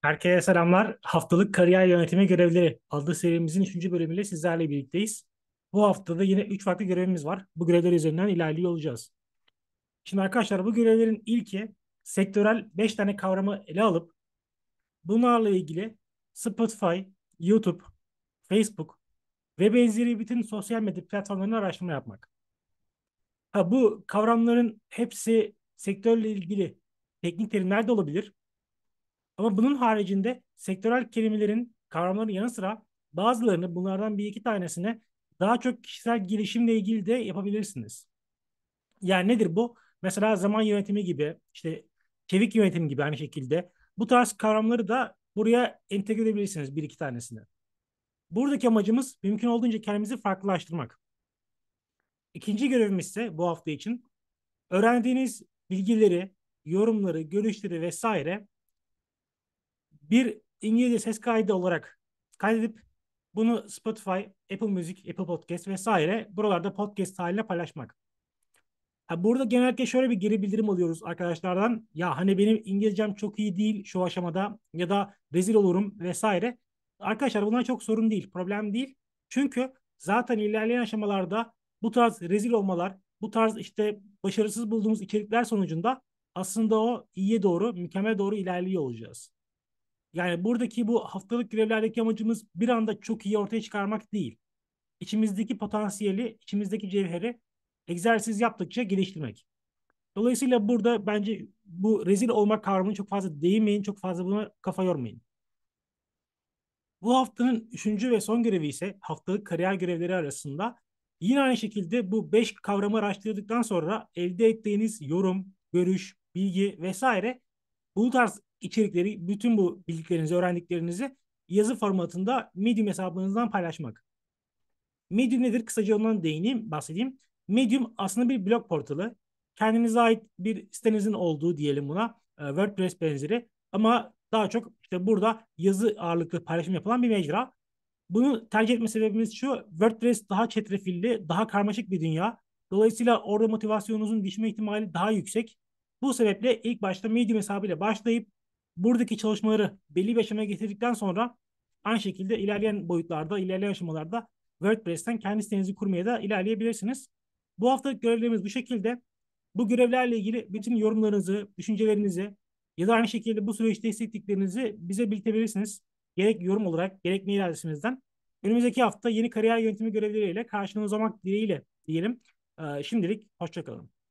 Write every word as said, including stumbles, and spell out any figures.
Herkese selamlar. Haftalık kariyer yönetimi görevleri adlı serimizin üçüncü bölümüyle sizlerle birlikteyiz. Bu haftada yine üç farklı görevimiz var. Bu görevler üzerinden ilerliyor olacağız. Şimdi arkadaşlar bu görevlerin ilki sektörel beş tane kavramı ele alıp bunlarla ilgili Spotify, YouTube, Facebook ve benzeri bütün sosyal medya platformlarını araştırma yapmak. Ha, bu kavramların hepsi sektörle ilgili teknik terimler de olabilir. Ama bunun haricinde sektörel kelimelerin, kavramların yanı sıra bazılarını bunlardan bir iki tanesine daha çok kişisel gelişimle ilgili de yapabilirsiniz. Yani nedir bu? Mesela zaman yönetimi gibi, işte çevik yönetim gibi aynı şekilde bu tarz kavramları da buraya entegre edebilirsiniz bir iki tanesini. Buradaki amacımız mümkün olduğunca kendimizi farklılaştırmak. İkinci görevimiz ise bu hafta için öğrendiğiniz bilgileri, yorumları, görüşleri vesaire bir İngilizce ses kaydı olarak kaydedip bunu Spotify, Apple Music, Apple Podcast vesaire buralarda podcast haline paylaşmak. Ha, burada genellikle şöyle bir geri bildirim alıyoruz arkadaşlardan. Ya hani benim İngilizcem çok iyi değil şu aşamada ya da rezil olurum vesaire. Arkadaşlar bunlar çok sorun değil, problem değil. Çünkü zaten ilerleyen aşamalarda bu tarz rezil olmalar, bu tarz işte başarısız bulduğumuz içerikler sonucunda aslında o iyiye doğru, mükemmel doğru ilerliyor olacağız. Yani buradaki bu haftalık görevlerdeki amacımız bir anda çok iyi ortaya çıkarmak değil. İçimizdeki potansiyeli, içimizdeki cevheri egzersiz yaptıkça geliştirmek. Dolayısıyla burada bence bu rezil olmak kavramını çok fazla değinmeyin, çok fazla buna kafa yormayın. Bu haftanın üçüncü ve son görevi ise haftalık kariyer görevleri arasında yine aynı şekilde bu beş kavramı araştırdıktan sonra elde ettiğiniz yorum, görüş, bilgi vesaire bu tarz içerikleri, bütün bu bildiklerinizi, öğrendiklerinizi yazı formatında Medium hesabınızdan paylaşmak. Medium nedir? Kısaca ondan değineyim, bahsedeyim. Medium aslında bir blog portalı. Kendinize ait bir sitenizin olduğu diyelim buna. e, WordPress benzeri. Ama daha çok işte burada yazı ağırlıklı paylaşım yapılan bir mecra. Bunu tercih etme sebebimiz şu. WordPress daha çetrefilli, daha karmaşık bir dünya. Dolayısıyla orada motivasyonunuzun düşme ihtimali daha yüksek. Bu sebeple ilk başta Medium hesabıyla başlayıp buradaki çalışmaları belli bir aşamaya getirdikten sonra aynı şekilde ilerleyen boyutlarda, ilerleyen aşamalarda WordPress'ten kendi sitenizi kurmaya da ilerleyebilirsiniz. Bu haftalık görevlerimiz bu şekilde. Bu görevlerle ilgili bütün yorumlarınızı, düşüncelerinizi ya da aynı şekilde bu süreçte hissettiklerinizi bize bildirebilirsiniz. Gerek yorum olarak, gerek mail adresimizden. Önümüzdeki hafta yeni kariyer yönetimi görevleriyle karşınızda olmak dileğiyle diyelim. Ee, şimdilik hoşçakalın.